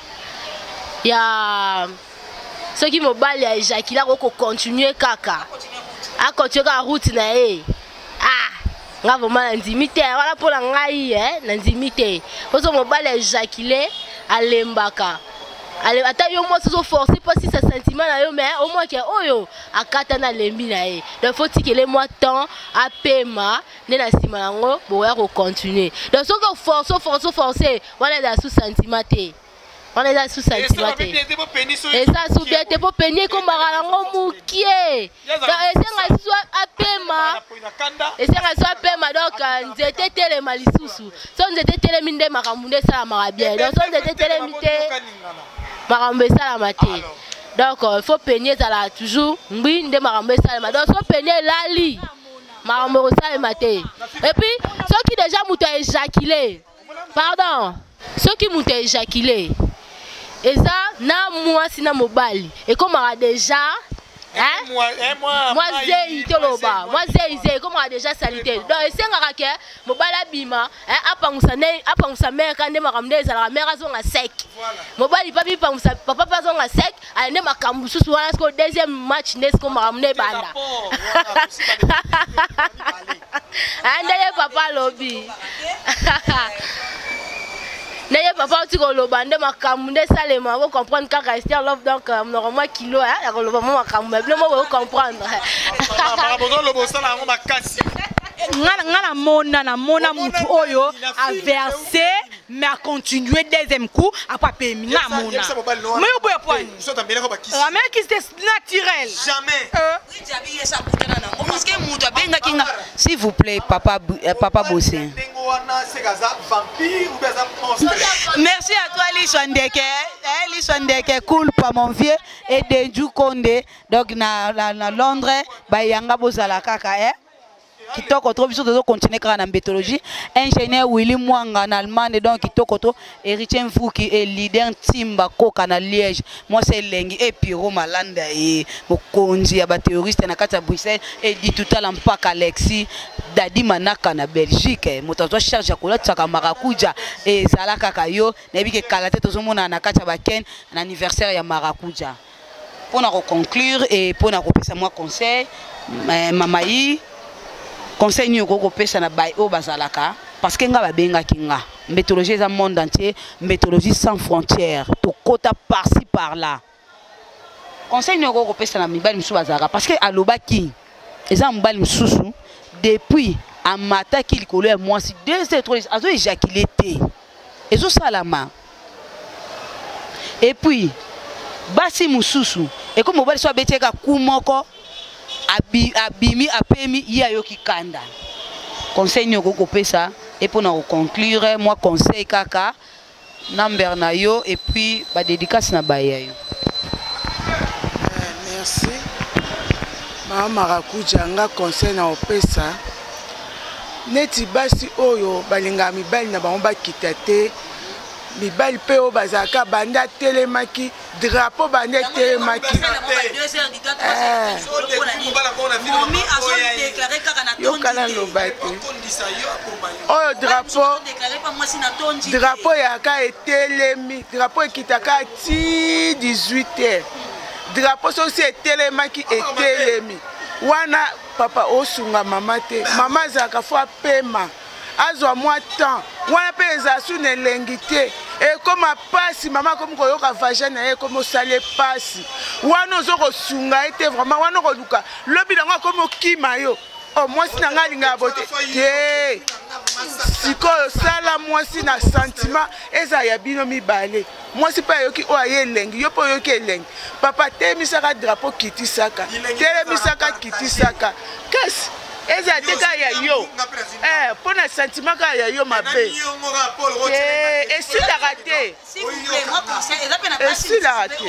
Speaker 6: ya soki mobali ya éjacula ko continuer kaka a continuer ka route na ye ah nga vraiment na ndimite wala pour la ngai eh na ndimite oso mobali ya éjaculer alembaka ale ata yo mo so forcer pas si ça sentiment na yo mais au moins que oyo akata na lembi na ye donc faut tikele moi temps a pema ne na sima nango boya ko continuer donc so ko force force forcer wala da sous sentiment te on est là sous sentiment et ça sous bien te pour peigner comme barango mukie et c'est nga soit apema et c'est nga soit apema donc nzete tele malisusu so nzete tele minde makamunde sala marabien donc so nzete tele mite makambe sala mate donc il faut peigner ça là toujours mbi nde makambe sala donc so peigner lali makambe sala mate et puis ceux qui déjà muta éjaculé pardon ceux qui muta éjaculé et ça, na moi si na mobali et comme on a déjà hein moi moi zé itoloba moi zé zé comme on a déjà salité donc c'est ngaka ke mobala bima hein apangusa ne apangusa mère quand ne makamde za la mère azonga sec mobali papi pangusa papa pa zonga sec ane makambu susu wana ko deuxième match nes ko makamne banda ande papa lobby N'ayez pas parti au lobande ma camunde salema vous comprendre quand rester en love donc normalement kilo hein ya loba ma camunde mais moi vous comprendre
Speaker 5: marabozo lobo sala ngoma kasi
Speaker 4: ngana ngana mona na mona mutu oyo a versé mais a continué deuxième coup a pas permis na mona mais au bout point
Speaker 5: so tambela ko bakisi
Speaker 4: la mère qui c'est naturel
Speaker 5: jamais
Speaker 7: s'il vous plaît papa papa Bossé. Merci à toi Liswandeke, eh Liswandeke cool pas mon vieux et de du Condé donc na na Londres ba yanga bozala kaka eh kitoko trop biso de continuer kana na mbétologie ingénieur Willy Mwanga en Allemagne donc kitoko to héritier Mfuki et leader Timba Koka na Liège moi c'est Lengi et Piro Malanda et mokonzi ya ba terroriste na kata Bruxelles et dit tout à l'empaka Alexis Dadi Manaka na Belgique moto to charge ya kola tsaka marakuja et zala kaka yo na bi ke kalate to zomona na kata ba ken na anniversaire ya marakuja pour na conclure et pour na kopesa moi conseil mamayi conseil ni ko pesa na bai o bazalaka parce que nga ba benga kinga mbétologie za monde entier mbétologie sans frontières to kota par-ci par-là conseil ni ko pesa na mibali musu bazalaka parce que aloba ki eza mbali mususu depuis
Speaker 2: amataki likolo ya mwasi deux heures trois azo éjaculé te ezosalama. Et puis basi mususu eko mobali so abetiaka ku moko abimi apemi ye ayoki kanda. Conseil nyoko kopesa et pour nous conclure moi conseil kaka number na yo et puis ba dédicace na baya yo.
Speaker 3: Merci. Mama Marakuja nga conseil na opesa neti basi oyo balinga mibali na bango bakita te mibali pe o bazaka banda telemaki drapeau banda telemaki yo kana lobate oyo drapeau drapeau yaka etelemi drapeau ekitaka ti dix-huit heures drapeau sosi etelemaki etelemi wana papa osunga mama te mama azalaka fo apema azwa mwa temps wana pe eza su na elengi te ekoma pasi mama komi koyoka vagin na ye komi osala pasi wana ozokosunga ye te vraiment wana okoluka lobi nango akomi okima yo o mwasi na ngai alingaka bote te sikoyo osala mwasi na sentiment eza ya bino mibale mwasi mpe ayoki oyo aye elengi yo mpe oyoki elengi papa telemisaka drapeau kitisaka telemisaka kitisaka kasi eza teka ya yo eh pona sentiment ka ya yo mabe eh esilaka te esilaka te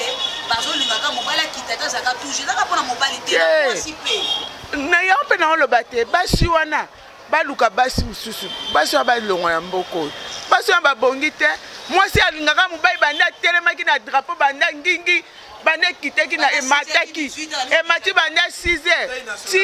Speaker 3: na yo mpe na oloba te basi wana baluka basi mosusu basi wana balongo ya mboko basi wana babongi te mwasi alingaka mobali banda telemaki na drapeau banda ngingi banda ekitaki na emataki emati banda six heures ti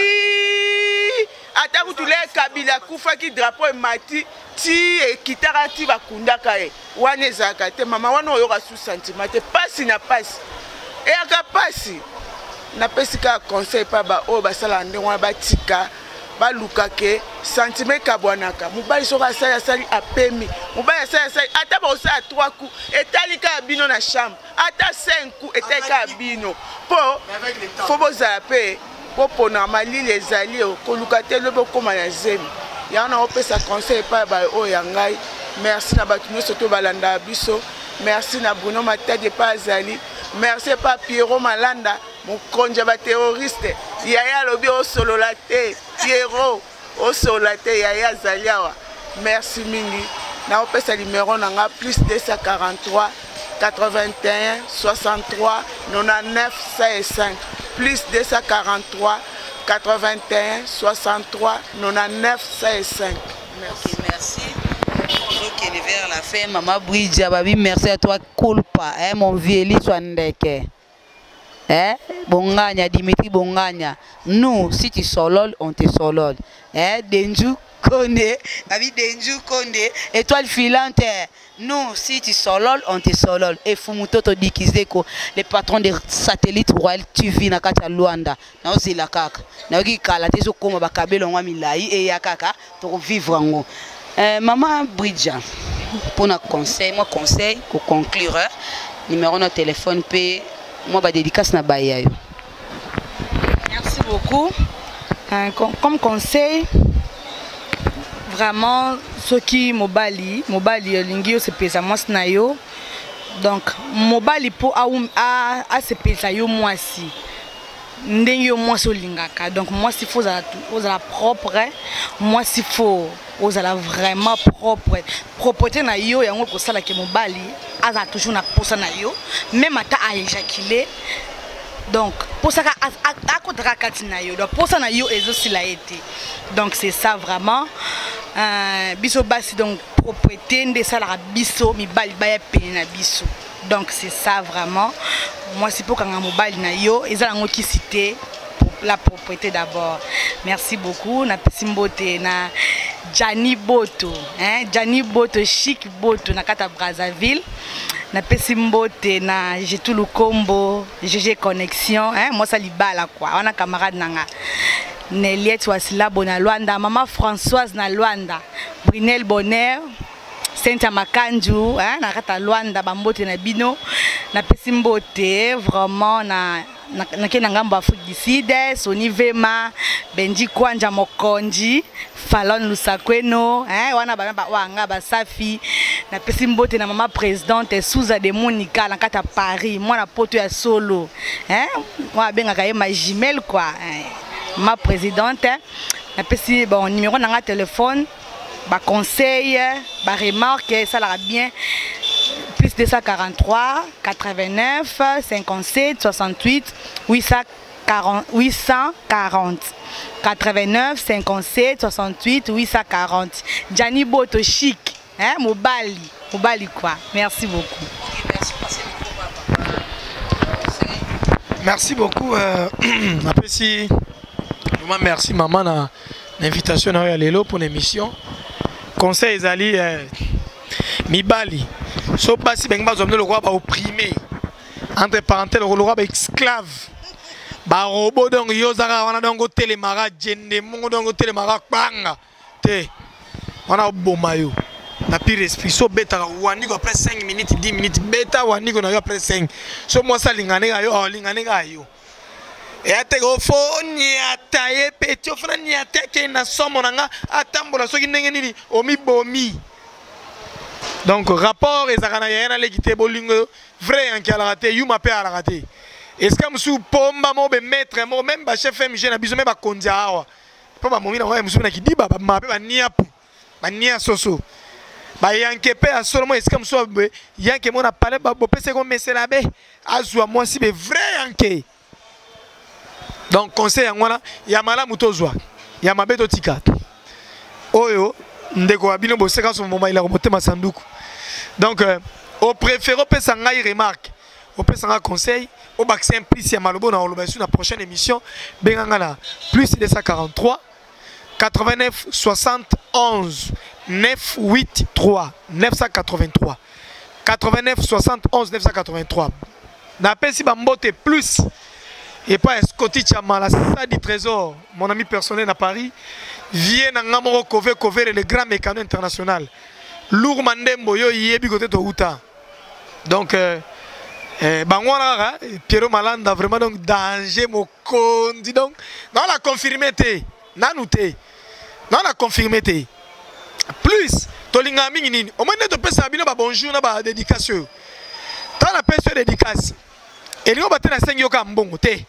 Speaker 3: ata kutule Kabila kufaki drapeau emati ti ekitaka ti bakundaka ye wana ezalaka te mama wana oyoka su sentiment te pasi na pasi eyaka pasi napesi kaka conseil pa baoyo basala ndenge wana batika baluka ke sentiment ekabwanaka mobali soki asali asali apemi mobali asali asali ata baosala trois coups etali kaka bino na chambre ata cinq coups etali kaka bino mpo fo bozala mpe mpo mpona malili ezali koluka te lobi okóma na zemi yango na opesa conseil epai baoyo ya ngai merci na bato nyonso to balandaka biso merci na Bruno Matadi epai azali merci epai Pierrot Malanda mokonzi ya baterroriste yaya alobi osolola te Pierrot osolola te yaya azali awa merci mingi na opesa numéro na nga plus deux cent quarante-trois quatre-vingt-un soixante-trois quatre-vingt-neuf cinq plus deux cent quarante-trois quatre-vingt-un soixante-trois quatre-vingt-neuf cinq.
Speaker 2: Merci. Merci. Ok, vers la fin, Maman Bridja, babi, merci à toi, Kulpa, hein, mon vieil Swandeke. Hein, Bonganya, Dimitri Bonganya. Nous, si tu solol, on te solol. Hein, Denju Konde, babi Denju Konde, étoile filante. Nous, si tu solol, on te solol. Et Fumutoto Dikizeko, le patron des satellites Royal T V na kata Luanda. Na ozila kaka. Na oki kala tezo koma bakabelo ngwa milai e ya kaka to vivre ngo. Euh, Maman Bridja, pour notre conseil, moi conseil pour conclure, numéro de téléphone P, moi ba dédicace na baya.
Speaker 4: Merci beaucoup. Euh, comme, comme conseil, vraiment ce qui mobali, mobali lingio se pesa moi na yo. Donc mobali pour a a a se pesa yo moi si. Ndenge yo moi so lingaka. Donc moi s'il faut à la propre, moi s'il faut aux ala vraiment propre. Propreté na yo yango ko sala ke mobali aza toujours na posa na yo, même ata a éjaculer. Donc pour ça à kodra katina yo. Donc pour ça na yo ezo sila été. Donc c'est ça vraiment. Euh, biso basi donc propreté nde sala biso mi bali ba pena na biso. Donc c'est ça vraiment. Moi c'est pour kanga mobali na yo ezala ngo ki cité la propreté d'abord. Merci beaucoup na Pesimbote na Jani Boto, hein Jani Boto chic Boto na kata Brazzaville. Na Pesimbote na Jetou Lukombo, G G Connexion, hein moi ça libala quoi. On a camarade nanga. Neliette Wasila Bona Luanda, maman Françoise na Luanda, Brunel Bonheur, Sainte Makanju, hein na kata Luanda bambote na bino, na Pesimbote vraiment na nake na ngambo Afrique du Sud, Soni Vema, Benji Kwanja Mokonji, Fallon Lusakweno, hein, wana ba ba wanga ba Safi, na pesi mbote na mama présidente Souza de Monica na kata Paris, moi na poto ya solo, hein, moi benga kaye ma jumelle quoi, hein, ma présidente, na pesi bon numéro na nga téléphone, ba conseil, ba remarque, ça la bien. Plus deux cent quarante-trois, quatre-vingt-neuf, cinquante-sept, soixante-huit, huit cent quarante. quatre-vingt-neuf, cinquante-sept, soixante-huit, huit cent quarante. Gianni Boto chic, hein, Mobali, Mobali quoi. Merci beaucoup.
Speaker 5: Merci beaucoup. Euh, merci, merci maman na l'invitation à Lélo pour l'émission. Conseil Zali, euh, Mibali. So basi benga zomne le roi ba opprimé entre parenthèses le roi ba esclave ba robot donc yozaka wana donc telemara jende mongo donc telemara banga te wana bomayo na pire esprit so beta wani ko après cinq minutes dix minutes beta wani ko na après cinq so moi ça lingane ga yo lingane ga yo et ate go foni ataye petio frani ateke na somo nanga atambola soki ndenge nini omi bomi. Donc rapport et zakana yana legité bolingo vrai en qui a raté yuma pe a raté. Est-ce que monsieur pomba mo be maître mo même ba chef M G na biso me ba kondia awa. Po ba momi na wa monsieur na kidiba ba ma pe ba niapu. Ba nia soso. Ba yanke pe a solo mo est-ce que monsieur be yanke mo na parler ba bo pe se ko mesela be azwa moi si be vrai yanke. Donc conseil ngwana ya mala mutozwa. Ya mabeto tika. Oyo ndeko abino bo seka so moment il a remonté ma sanduku. Donc euh, au préféré peut s'engager remarque, au peut s'engager conseil, au bac simplice ya malobo na oloba sur la prochaine émission benganga plus deux cent quarante-trois quatre-vingt-neuf soixante et onze neuf cent quatre-vingt-trois neuf cent quatre-vingt-trois quatre-vingt-neuf soixante et onze neuf cent quatre-vingt-trois. Na pesi bambote plus et pas Scotty Chama la salle du trésor, mon ami personnel à Paris. Vient en Amoro Kove Kove le grand mécano international. Lourd Mandembo yo yebi côté to Uta. Donc euh, euh Bangwara Piero Malanda vraiment donc danger mo kondi donc non la confirmé té nanouté non la confirmé té plus tolinga mingi nini au moins to pesa bino ba bonjour na ba dédication dans la pesa dédicace et li obate na sengi yo ka mbongo té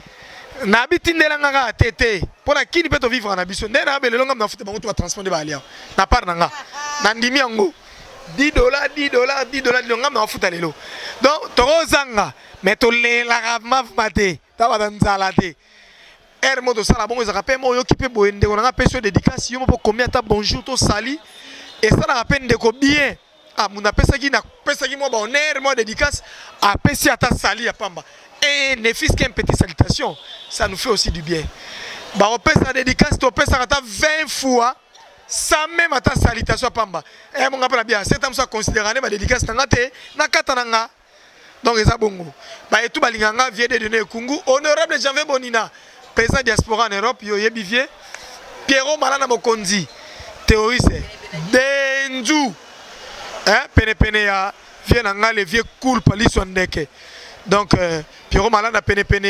Speaker 5: na bitindela nga tete pona kini peto vivre na biso ndena be lelonga na futa bango to transponder ba alia na par nga na ndimi yango dix dollars dix dollars dix dollars lelonga na futa lelo donc torozanga mais to lela maf mate ta ba nzala te er moto sala bongo za rappel mo yo kipe boende ko nga peso dédicace yo mo combien ta bonjour to sali et ça na rappel de ko bien ah muna pesa ki na pesa ki mo ba honneur mo dédicace a pesi ata sali ya pamba. Et ne fût qu'une petite salutation, ça nous fait aussi du bien. Bah on peut sa dédicace, on peut ça vingt fois, sans même à ta salutation pamba. Et mon rappel bien, c'est comme ça considéré ma dédicace n'angate, n'akatananga. Donc les abongo. Bah et tout balinganga vient de donner Kungu, honorable Janvier Bonina, président diaspora en Europe, yo yebivier, Piero Malana Mokonzi, théoriste, Denju, hein, pene pene ya, vient nanga le vieux cool pali sondeke. Donc, euh, Pierrot Malana Pene Pene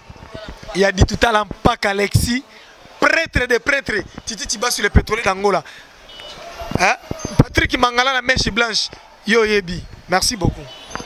Speaker 5: il a dit tout à l'heure, Pac Alexis, prêtre de prêtre, Titi Tiba sur le pétrole d'Angola. Hein? Patrick Mangala, la mèche blanche, Yo Yebi. Merci beaucoup.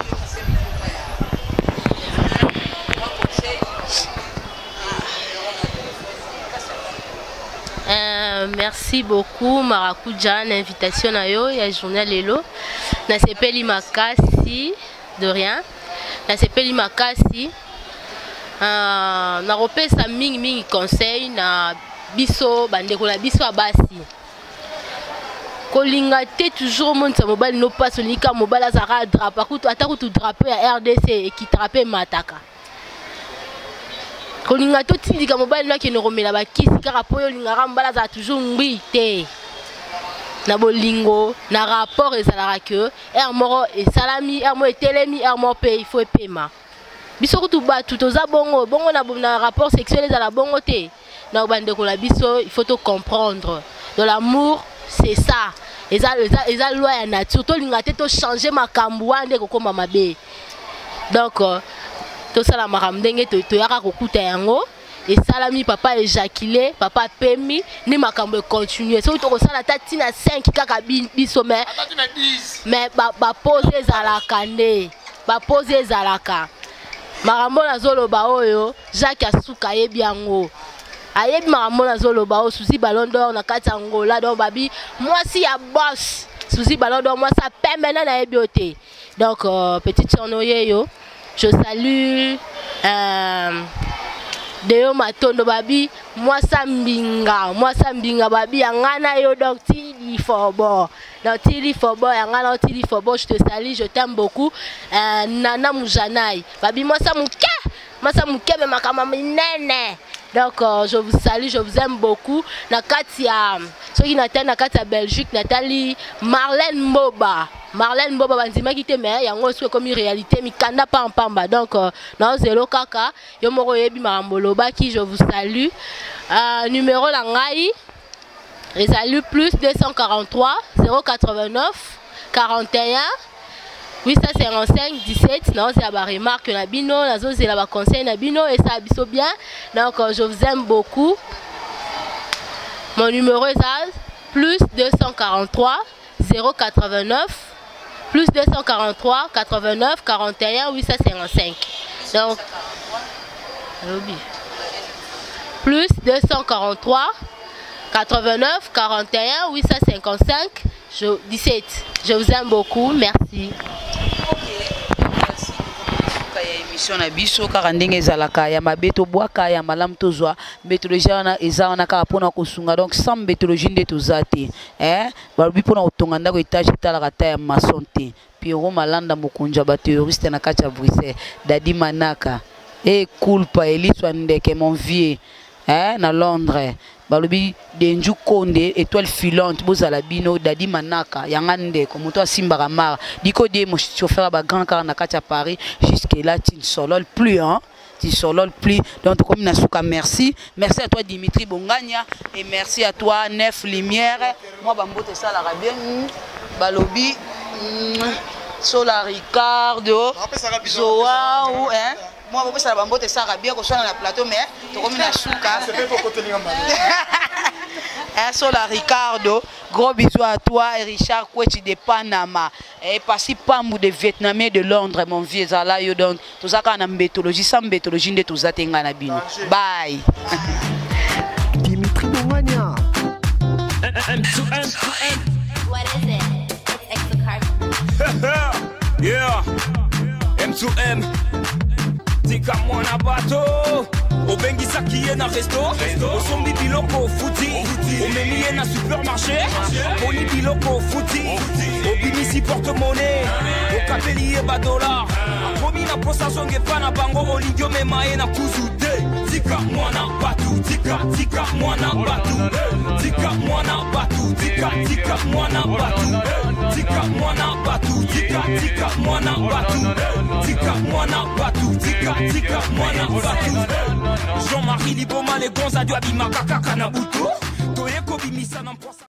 Speaker 6: Euh, merci beaucoup Marakuja, l'invitation à yo, il y a journal Lelo. Na sepeli makasi de rien. Na sepeli makasi. Euh, na repesa mingi mingi conseil na biso bandeko la biso abasi. Kolinga te toujours monde sa mobile no pas sonika mobile azara drape kutu atakutu drape ya R D C qui trape mataka. Kolinga to tindika mobile na kino romela ba kisi kaka poyo lingara mbala za toujours ngwi te. Na bolingo na rapport ezalaka que er moro et salami er mo etelemi er mo pe il faut paiement. Biso kutu batu toza bongo bongo na na rapport sexuel ezala bongo te. Na bandeko la biso il faut te comprendre. De l'amour c'est ça. Eza eza eza loi ya nature to linga te to changer makambo ande ko koma mabe. Donc tout ça la maramdenge to to yaka kokuta yango et salami papa éjaculé papa pemi ni makambo continuer so to sala tatina cinq kaka biso mais mais ba ba poser zalaka nde ba poser zalaka makambo na zoloba oyo Jacques Asuka yebi yango ayebi makambo na zoloba oyo Suzy Ballon d'Or na kati Angola donc babi moi si ya boss Suzy Ballon d'Or moi ça permet na yebi ote donc euh, petite sœur Noyeyo je salue euh, Deo Matondo babi moi ça mbinga moi ça mbinga babi yangana yo donc tili fobo donc tili fobo yangana tili fobo je te salue je t'aime beaucoup euh, Nana Moujanai babi moi ça mouke moi ça mouke mais makama minene donc euh, je vous salue je vous aime beaucoup na kati ya ceux qui n'attendent na kati ya Belgique Nathalie Marlène Moba Marlène Boba bandima qui te mais yango est comme une réalité mi kanda pa pamba donc euh, non zéro kaka yo moko yebi maramboloba qui je vous salue euh, numéro la ngai et salut plus deux cent quarante-trois zéro quatre-vingt-neuf quarante et un huit cent cinquante-cinq dix-sept non c'est la remarque na bino nazo c'est la conseil na bino et ça biso bien donc euh, je vous aime beaucoup mon numéro est ça plus deux cent quarante-trois zéro quatre-vingt-neuf plus deux cent quarante-trois quatre-vingt-neuf quarante et un huit cent cinquante-cinq donc plus deux cent quarante-trois quatre-vingt-neuf quarante et un huit cent cinquante-cinq je, dix-sept je vous aime beaucoup merci.
Speaker 2: Émission na biso kaka ndenge ezalaka ya mabeto bwaka ya malamu tozwa mbetologie wana eza wana kaka mpona kosunga donc sans mbetologie nde toza te eh balobi mpona kotonga ndako etage etalaka ta ya mason te Pierrot Malanda mokonzi ya baterroriste na kati ya Bruxelles Dadi Manaka e culpa Eliswa Ndeke mon vieux eh na Londres balobi Denju Konde étoile filante bozala bino Dadi Manaka yanga ndeko moto asimbaka mara diko die mo chauffeur ba grand car na kati ya Paris jusque là tu ne solol plus hein tu solol plus donc comme na suka merci merci à toi Dimitri Bongania et merci à toi Neuf Lumière moi bambote ça la bien balobi Sola Ricardo Zoa ou hein moi je vais bambote ça bien ko sona na plateau mais to comme na suka un Sola Ricardo gros bisous à toi et Richard Kwechi de Panama et Passi Pambou de Vietnamien de Londres mon vieux zala yo donc tout ça kana mbetologie sans mbetologie nde tout atenga na bino bye
Speaker 8: Dimitri Bongania
Speaker 1: M two M
Speaker 9: what is it it's extra
Speaker 1: yeah M two M Tika mwana bato obengisa kiye na resto osombi biloko futi omemiye na supermarché poni biloko futi obimisi porte-monnaie okapeli ye ba dollar akomi na posa songe pa na bango olingio memaye na kuzu te tika mwana batu tika tika mwana batu tika mwana batu tika tika mwana batu tika mwana batu tika tika mwana batu tika mwana batu tika tika mwana batu Jean-Marie Liboma les gonza du abima kaka na buto toyeko bimisa na